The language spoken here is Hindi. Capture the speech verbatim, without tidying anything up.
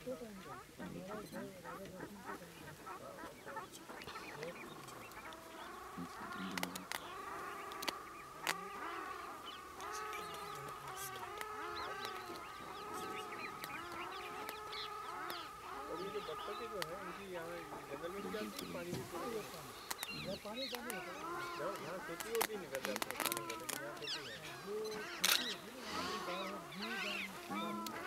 बत्तखें जो है उनकी यहाँ जंगल में क्या पानी भी यहाँ पानी कम होता है, यहाँ खेती होती नहीं करते पानी का, लेकिन यहाँ खेती है।